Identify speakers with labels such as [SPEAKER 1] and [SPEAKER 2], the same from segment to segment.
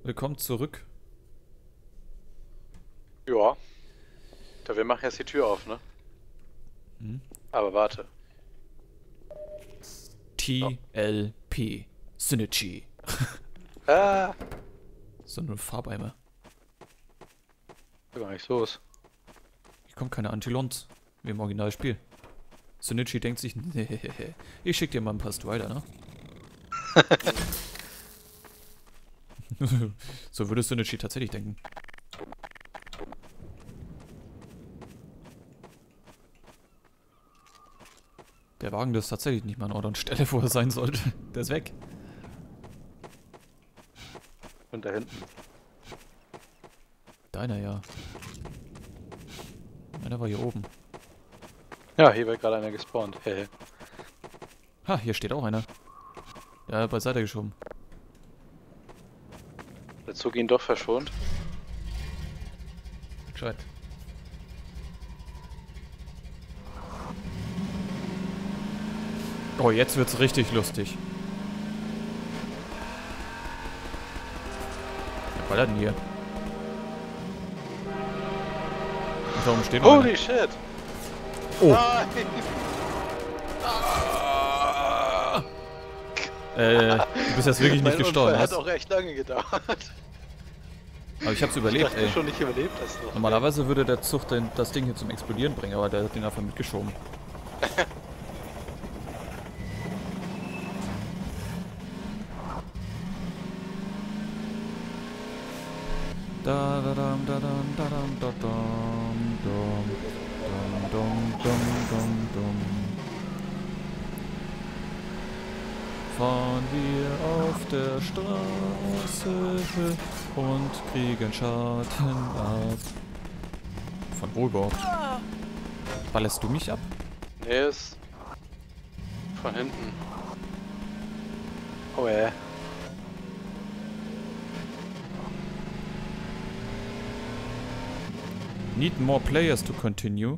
[SPEAKER 1] willkommen zurück.
[SPEAKER 2] Ja. Da, wir machen jetzt die Tür auf, ne?
[SPEAKER 1] Hm?
[SPEAKER 2] Aber warte.
[SPEAKER 1] TLP. Synergy.
[SPEAKER 2] Ah!
[SPEAKER 1] So eine Farbeimer.
[SPEAKER 2] Da gar nichts los.
[SPEAKER 1] Hier kommt keine Antilons. Wie im Originalspiel. Synergy denkt sich, nee, ich schick dir mal ein paar Strider, ne? So würde Synergy tatsächlich denken. Der Wagen, das ist tatsächlich nicht mal an Ort und Stelle, wo er sein sollte. Der ist weg.
[SPEAKER 2] Und da hinten.
[SPEAKER 1] Deiner, ja. Meiner war hier oben.
[SPEAKER 2] Ja, hier wird gerade einer gespawnt. Hehe.
[SPEAKER 1] Ha, hier steht auch einer. Ja, beiseite geschoben.
[SPEAKER 2] Der Zug ihn doch verschont.
[SPEAKER 1] Gescheit. Oh, jetzt wird's richtig lustig. Was ballert denn hier? Und warum steht noch einer?
[SPEAKER 2] Holy shit!
[SPEAKER 1] Oh!
[SPEAKER 2] Nein!
[SPEAKER 1] Du bist jetzt wirklich nicht
[SPEAKER 2] Mein
[SPEAKER 1] gestorben,
[SPEAKER 2] Unfall hat
[SPEAKER 1] was?
[SPEAKER 2] auch recht lange gedauert.
[SPEAKER 1] Aber ich hab's
[SPEAKER 2] Ich
[SPEAKER 1] überlebt,
[SPEAKER 2] dachte
[SPEAKER 1] ey.
[SPEAKER 2] schon, ich überlebt das noch.
[SPEAKER 1] Normalerweise würde der Zug das Ding hier zum Explodieren bringen, aber der hat den einfach mitgeschoben. Da da dam da dam da dam da dam dum dum dum dum dum dum. Fahren wir auf der Straße und kriegen Schaden ab. Von wo überhaupt? Ballerst du mich ab?
[SPEAKER 2] Nee, ist von hinten. Oh ja.
[SPEAKER 1] Need more players to continue.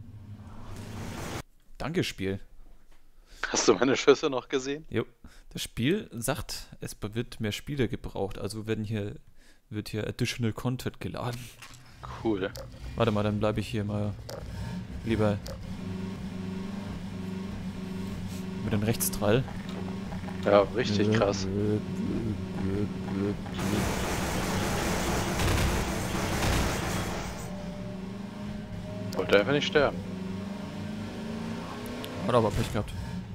[SPEAKER 1] Danke, Spiel.
[SPEAKER 2] Hast du meine Schüsse noch gesehen?
[SPEAKER 1] Jo. Das Spiel sagt, es wird mehr Spiele gebraucht, also wird hier Additional Content geladen.
[SPEAKER 2] Cool.
[SPEAKER 1] Warte mal, dann bleibe ich hier mal lieber mit dem Rechtsdrall.
[SPEAKER 2] Ja, richtig krass. Wollte einfach nicht sterben.
[SPEAKER 1] Hat aber Pech gehabt.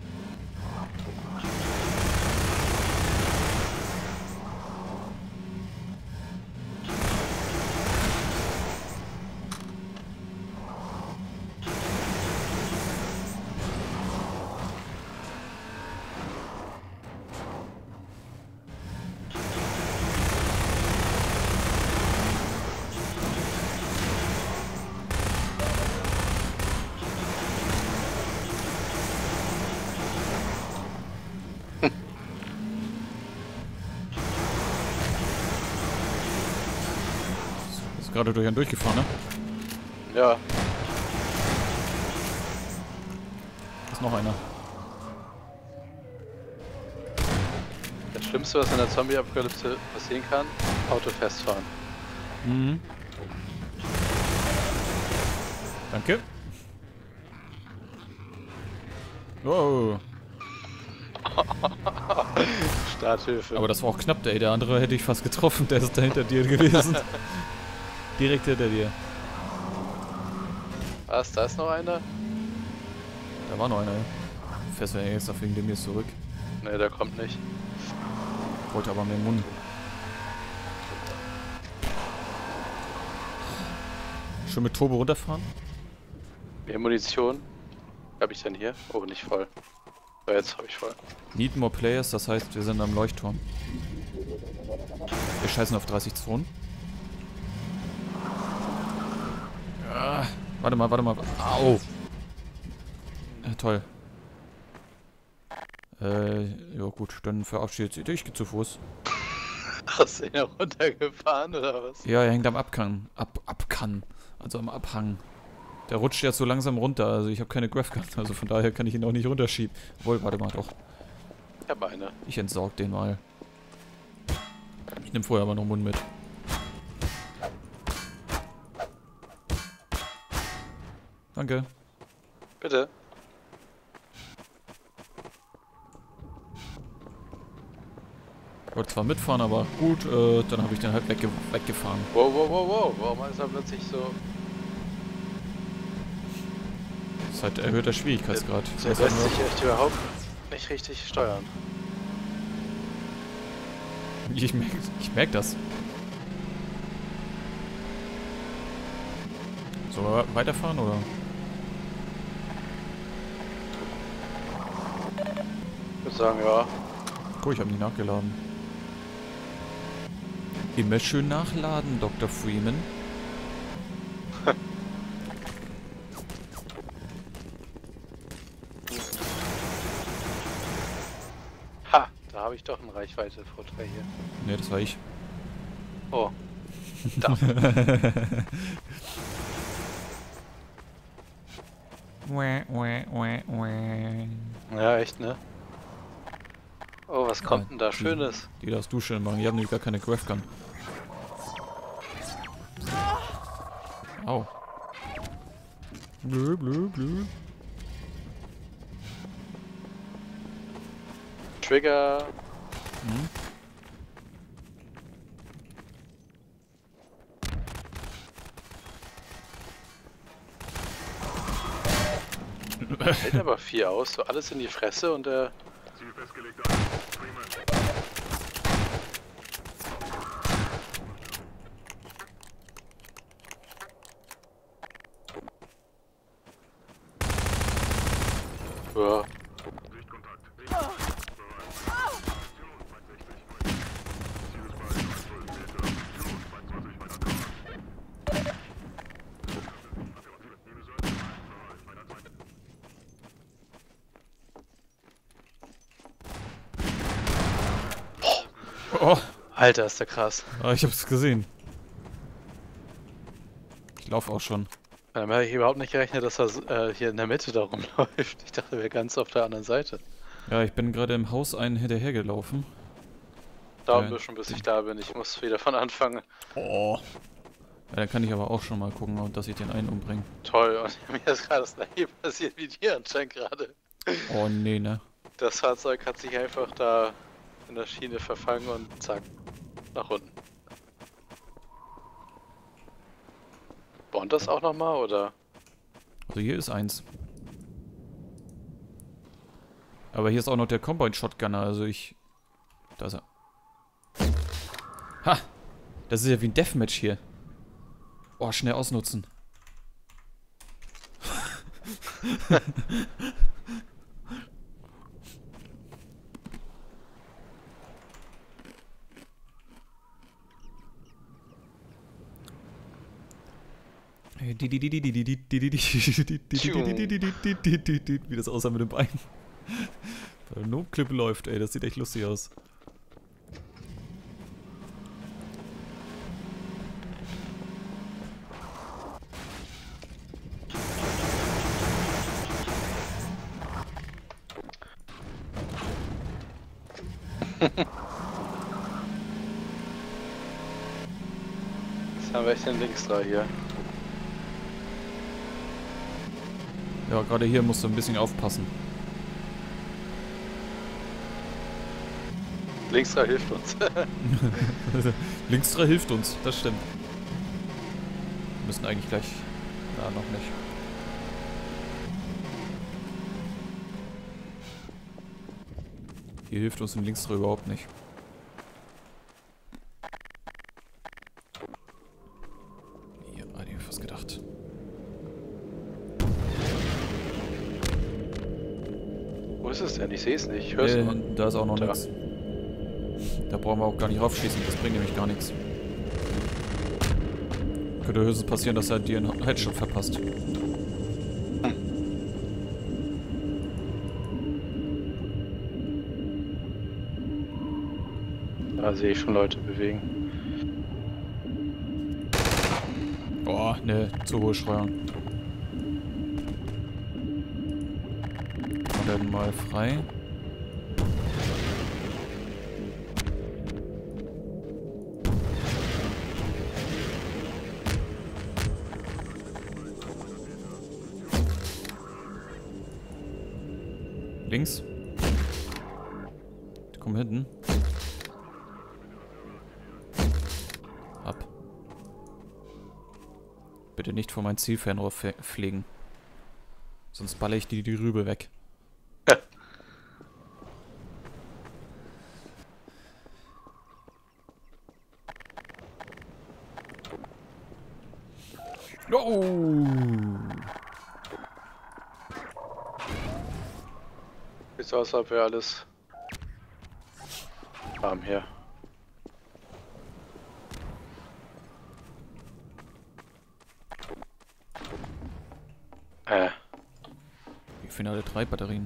[SPEAKER 1] Ist gerade durch einen durchgefahren, ne?
[SPEAKER 2] Ja,
[SPEAKER 1] Ist noch einer.
[SPEAKER 2] das Schlimmste, was in der Zombie-Apokalypse passieren kann, Auto festfahren.
[SPEAKER 1] Mhm. Danke. Wow.
[SPEAKER 2] Starthilfe.
[SPEAKER 1] Aber das war auch knapp, ey. Der andere hätte ich fast getroffen. Der ist da hinter dir gewesen. Direkt hinter dir.
[SPEAKER 2] Was, da ist noch einer?
[SPEAKER 1] Da war noch einer. Fährst du ja jetzt auf wegen dem hier zurück.
[SPEAKER 2] Ne, der kommt nicht.
[SPEAKER 1] Wollte aber mit dem Mund. Schon mit Turbo runterfahren?
[SPEAKER 2] Mehr Munition? Habe ich denn hier? Oh, nicht voll. Aber jetzt habe ich voll.
[SPEAKER 1] Need more players, das heißt, wir sind am Leuchtturm. Wir scheißen auf 30 Zonen. Ja, warte mal. Au! Ja, toll. Ja gut, dann verabschiedet sich. Ich gehe zu Fuß.
[SPEAKER 2] Hast du ihn ja runtergefahren oder was?
[SPEAKER 1] Ja, er hängt am Abhang. Also am Abhang. Der rutscht jetzt so langsam runter, also ich habe keine Graphgun, also von daher kann ich ihn auch nicht runterschieben. Obwohl, warte mal, doch.
[SPEAKER 2] Ich habe eine.
[SPEAKER 1] Ich entsorg den mal. Ich nehme vorher aber noch Mund mit. Danke.
[SPEAKER 2] Bitte.
[SPEAKER 1] Ich wollte zwar mitfahren, aber gut, dann habe ich den halt weggefahren.
[SPEAKER 2] Wow, wow, wow, wow. Warum ist er plötzlich so...
[SPEAKER 1] Das ist halt erhöhter Schwierigkeitsgrad.
[SPEAKER 2] Der lässt sich echt überhaupt nicht richtig steuern.
[SPEAKER 1] Ich merk das. Sollen wir weiterfahren, oder?
[SPEAKER 2] Ich würde sagen, ja.
[SPEAKER 1] Guck, ich habe nicht nachgeladen. Immer schön nachladen, Dr. Freeman.
[SPEAKER 2] Ha, da habe ich doch einen Reichweite-Vorteil hier.
[SPEAKER 1] Ne, das war ich.
[SPEAKER 2] Oh. Da. Ja, echt, ne? Oh, was kommt denn da Schönes?
[SPEAKER 1] Die darfst du schön machen. Ich habe nämlich gar keine Graphgun. Au. Blö, blö, blö.
[SPEAKER 2] Trigger.
[SPEAKER 1] Hm?
[SPEAKER 2] Hält aber 4 aus, so alles in die Fresse und der...
[SPEAKER 3] Ziel festgelegt.
[SPEAKER 2] Ja.
[SPEAKER 3] Sichtkontakt.
[SPEAKER 1] Oh,
[SPEAKER 2] Alter, ist der krass.
[SPEAKER 1] ich hab's gesehen. Ich laufe auch schon.
[SPEAKER 2] Damit habe ich überhaupt nicht gerechnet, dass er hier in der Mitte da rumläuft. Ich dachte, er wäre ganz auf der anderen Seite.
[SPEAKER 1] Ja, ich bin gerade im Haus einen hinterhergelaufen.
[SPEAKER 2] Dauert ein bisschen, bis ich da bin. Ich muss wieder von anfangen.
[SPEAKER 1] Oh. Ja, dann kann ich aber auch schon mal gucken, dass ich den einen umbringe.
[SPEAKER 2] Toll, und mir ist gerade das gleiche passiert wie dir anscheinend gerade.
[SPEAKER 1] Oh nee, ne?
[SPEAKER 2] Das Fahrzeug hat sich einfach da in der Schiene verfangen und zack, nach unten. Bond das auch nochmal, oder?
[SPEAKER 1] Also hier ist eins. Aber hier ist auch noch der Combine Shotgunner, also ich... Da ist er. Ha! Das ist ja wie ein Deathmatch hier. Oh, schnell ausnutzen. Wie das aussah mit dem Bein. Weil der Notclip läuft, ey, das sieht echt lustig aus.
[SPEAKER 2] Jetzt haben wir echt den Linksdrah hier.
[SPEAKER 1] Ja, gerade hier musst du ein bisschen aufpassen.
[SPEAKER 2] Linksdrah hilft uns.
[SPEAKER 1] Linksdrah hilft uns, das stimmt. Wir müssen eigentlich gleich... Na, noch nicht. Hier hilft uns ein Linksdrah überhaupt nicht. Ja, hatte ich mir fast gedacht.
[SPEAKER 2] Wo ist es denn? Ich sehe es nicht. Ich höre es nur.
[SPEAKER 1] Da ist auch noch
[SPEAKER 2] Da.
[SPEAKER 1] nichts. Da brauchen wir auch gar nicht raufschießen, das bringt nämlich gar nichts. Könnte höchstens passieren, dass er dir einen Headshot verpasst.
[SPEAKER 2] Da sehe ich schon Leute bewegen.
[SPEAKER 1] Oh, ne, zu hohe Schreuern. Und dann mal frei. Links. Die kommen hinten. Ab. Bitte nicht vor mein Zielfernrohr fliegen. Sonst baller ich die Rübe weg. Oh!
[SPEAKER 2] Sieht so aus, als ob wir alles haben hier.
[SPEAKER 1] Ich finde alle 3 Batterien.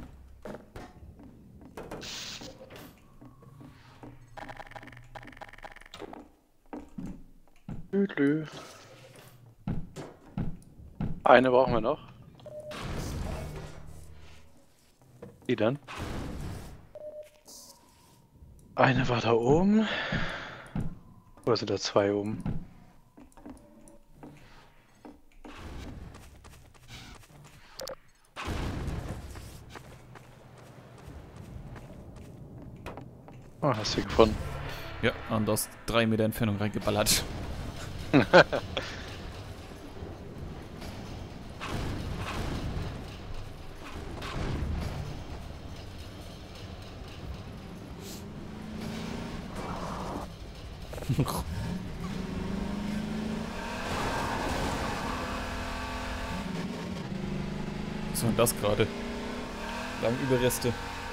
[SPEAKER 2] Lü. Eine brauchen wir noch. Die dann? Eine war da oben. Oder sind da 2 oben? Oh, hast du gefunden?
[SPEAKER 1] Ja, und aus 3 Meter Entfernung reingeballert. Was war denn das gerade? Lang Überreste.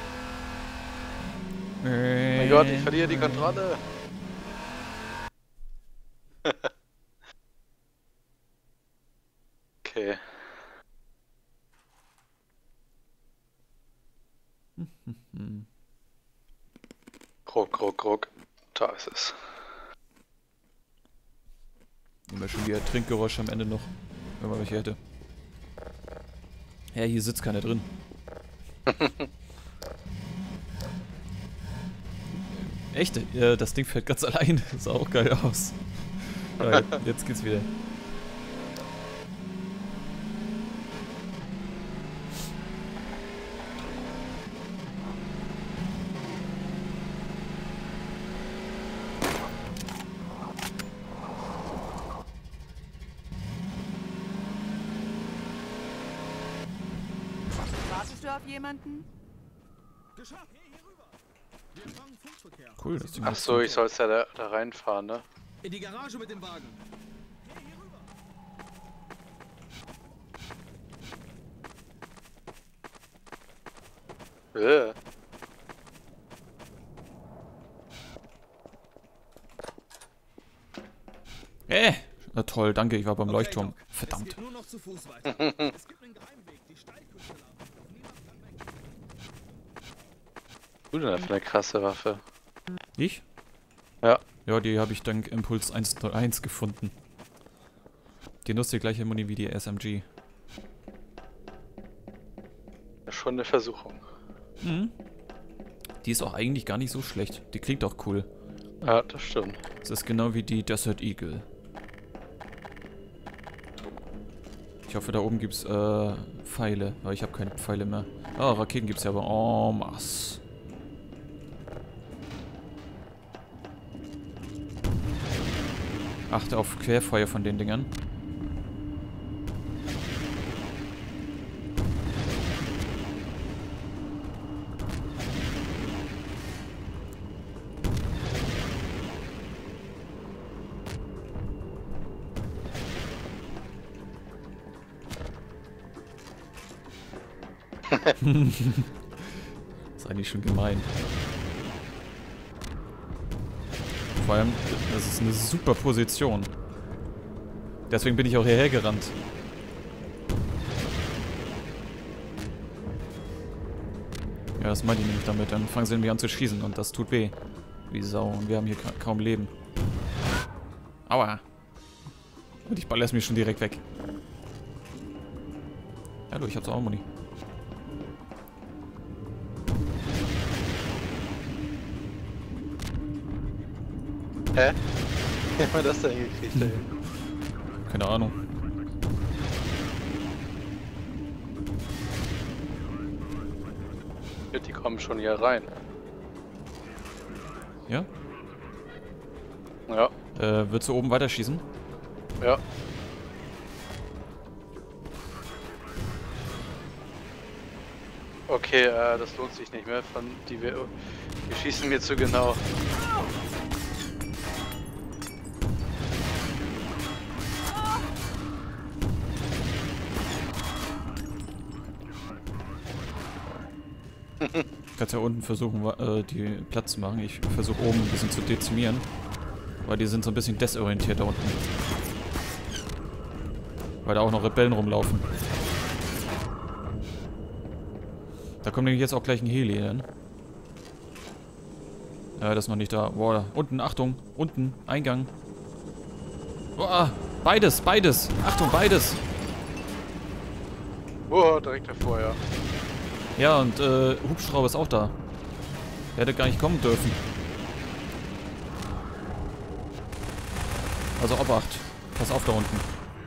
[SPEAKER 2] Oh mein Gott, ich verliere die Kontrolle. Okay. Krog. Da ist es.
[SPEAKER 1] Immer schon wieder Trinkgeräusche am Ende noch, wenn man welche hätte. Ja, hier sitzt keiner drin. Echt? Ja, das Ding fährt ganz allein. Sah auch geil aus. Ja, jetzt geht's wieder.
[SPEAKER 4] Wartest du auf jemanden?
[SPEAKER 5] Geschafft! Hey, hier rüber! Wir fangen Funkverkehr.
[SPEAKER 1] Cool, das Ding
[SPEAKER 2] Ach so, ich soll ja da reinfahren, ne?
[SPEAKER 5] In die Garage mit dem Wagen. Hey, hier rüber!
[SPEAKER 1] Na toll, danke, ich war beim Leuchtturm.
[SPEAKER 5] Doc, es
[SPEAKER 1] Verdammt.
[SPEAKER 5] geht nur noch zu Fuß weiter. Es gibt einen Geheimweg, die Steilküste lang. Niemand kann weg.
[SPEAKER 2] Du denn für eine krasse Waffe?
[SPEAKER 1] Ich?
[SPEAKER 2] Ja.
[SPEAKER 1] Ja, die habe ich dank Impuls 101 gefunden. Die nutzt die gleiche Muni wie die SMG.
[SPEAKER 2] Schon eine Versuchung.
[SPEAKER 1] Mhm. Die ist auch eigentlich gar nicht so schlecht. Die klingt auch cool.
[SPEAKER 2] Ja, das stimmt.
[SPEAKER 1] Das ist genau wie die Desert Eagle. Ich hoffe, da oben gibt's Pfeile, weil ich habe keine Pfeile mehr. Ah, Raketen gibt's ja aber en masse. Achte auf Querfeuer von den Dingern. Ist eigentlich schon gemein. Vor allem, das ist eine super Position. Deswegen bin ich auch hierher gerannt. Ja, das meinte ich nämlich damit. Dann fangen sie nämlich an zu schießen und das tut weh. Wie Sau. Und wir haben hier kaum Leben. Aua. Und ich baller es mir schon direkt weg. Hallo, ich hab's auch Muni.
[SPEAKER 2] Hä? Wie haben wir das denn hingekriegt, ey?
[SPEAKER 1] Keine Ahnung.
[SPEAKER 2] Die kommen schon hier rein.
[SPEAKER 1] Ja?
[SPEAKER 2] Ja,
[SPEAKER 1] Willst du oben weiterschießen?
[SPEAKER 2] ja. Okay, das lohnt sich nicht mehr. Wir schießen mir zu genau.
[SPEAKER 1] Du kannst ja unten versuchen, die Platz zu machen. Ich versuche oben ein bisschen zu dezimieren. Weil die sind so ein bisschen desorientiert da unten. Weil da auch noch Rebellen rumlaufen. Da kommt nämlich jetzt auch gleich ein Heli hin. Ja, das ist noch nicht da. Boah, da unten, Achtung. Unten, Eingang. Boah, beides, beides. Achtung, beides.
[SPEAKER 2] Oh, direkt davor, ja.
[SPEAKER 1] Ja, und Hubschrauber ist auch da. Der hätte gar nicht kommen dürfen. Also Obacht. Pass auf da unten.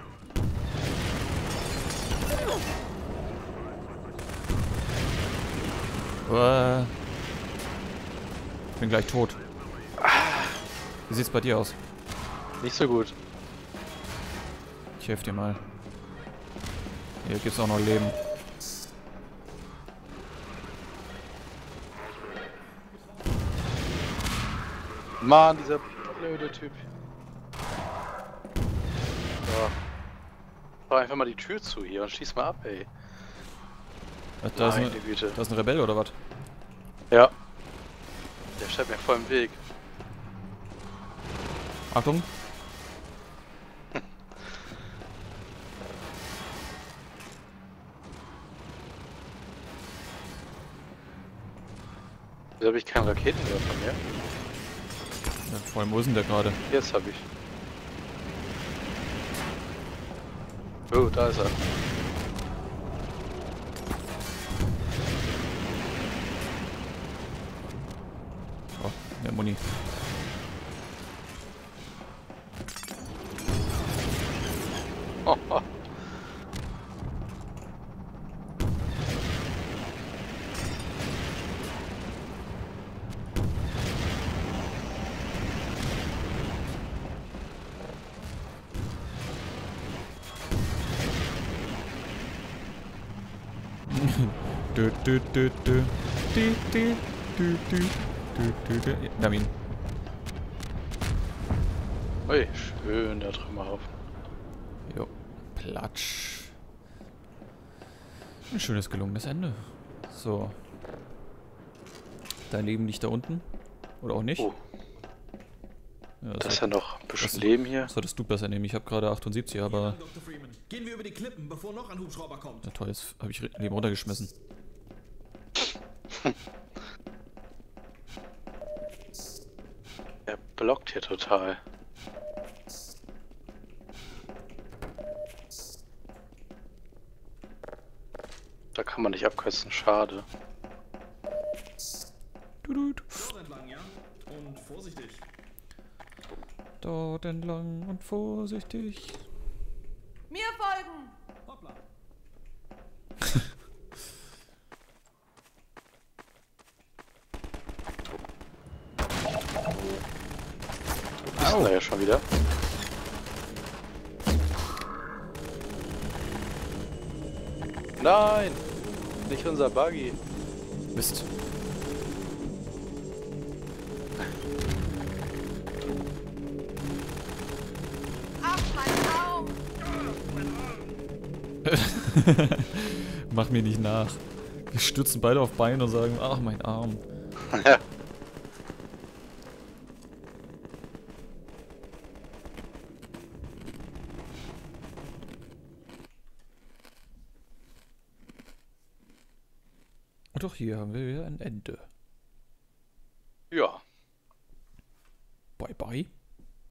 [SPEAKER 1] Ich bin gleich tot. Wie sieht's bei dir aus?
[SPEAKER 2] Nicht so gut.
[SPEAKER 1] Ich helfe dir mal. Hier gibt's auch noch Leben.
[SPEAKER 2] Mann, dieser blöde Typ. So. Mach einfach mal die Tür zu hier und schieß mal ab, ey.
[SPEAKER 1] Da ist,
[SPEAKER 2] Meine Güte.
[SPEAKER 1] da ist ein Rebell oder was?
[SPEAKER 2] Ja. Der steht mir voll im Weg.
[SPEAKER 1] Achtung.
[SPEAKER 2] Wieso habe ich keinen Raketenwerfer mehr?
[SPEAKER 1] Ja, vor allem, wo ist denn der gerade?
[SPEAKER 2] Jetzt habe ich. Oh, da ist er.
[SPEAKER 1] Oh, der Muni.
[SPEAKER 2] Oh, oh.
[SPEAKER 1] Dü, dü, dü, dü. Dü, dü, dü, dü, dü, dü, dü. Ja, wir haben ihn.
[SPEAKER 2] Ui, schön der Trümmerhaufen.
[SPEAKER 1] Jo. Platsch. Ein schönes gelungenes Ende. So. Dein Leben liegt da unten. Oder auch nicht.
[SPEAKER 2] Oh,
[SPEAKER 1] Ja,
[SPEAKER 2] da ist
[SPEAKER 1] das,
[SPEAKER 2] ja noch ein bisschen
[SPEAKER 1] das-
[SPEAKER 2] Leben hier.
[SPEAKER 1] das solltest du besser nehmen. Ich habe gerade 78, aber
[SPEAKER 5] Dr. Freeman. Gehen wir über die Klippen, bevor noch ein Hubschrauber kommt.
[SPEAKER 1] na toll, jetzt habe ich Leben runtergeschmissen.
[SPEAKER 2] Er blockt hier total. Da kann man nicht abkürzen, schade.
[SPEAKER 1] Dudut.
[SPEAKER 5] Dort entlang, ja? Und vorsichtig.
[SPEAKER 1] Dort entlang und vorsichtig.
[SPEAKER 4] Mir folgen!
[SPEAKER 5] Hoppla.
[SPEAKER 2] Ist da ja schon wieder. Nein! Nicht unser Buggy.
[SPEAKER 1] Mist.
[SPEAKER 4] Ach, mein Baum!
[SPEAKER 1] Mach mir nicht nach. Wir stürzen beide auf Bein und sagen, ach, mein Arm.
[SPEAKER 2] Ja.
[SPEAKER 1] Und auch hier haben wir wieder ein Ende.
[SPEAKER 2] Ja.
[SPEAKER 1] Bye bye.